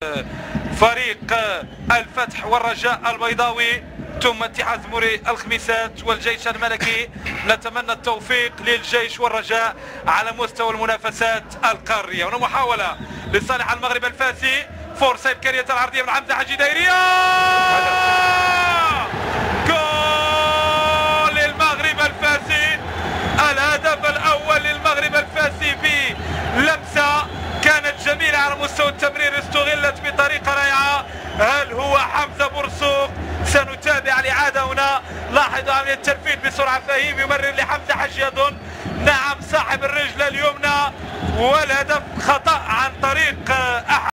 فريق الفتح والرجاء البيضاوي ثم اتحاد زموري الخميسات والجيش الملكي. نتمنى التوفيق للجيش والرجاء على مستوى المنافسات القارية. هنا محاولة لصالح المغرب الفاسي، فرصة إمكانية العرضية من حمزة حجي دايرية، جول للمغرب الفاسي. الهدف الأول للمغرب الفاسي بلمسة كانت جميلة على مستوى التمرير، استغلت بطريقة رائعة. هل هو حمزة برسوق؟ سنتابع الإعادة هنا. لاحظوا عملية التنفيذ بسرعة. فهيم يمرر لحمزة حجي أظن، نعم صاحب الرجل اليمنى، والهدف خطأ عن طريق أحد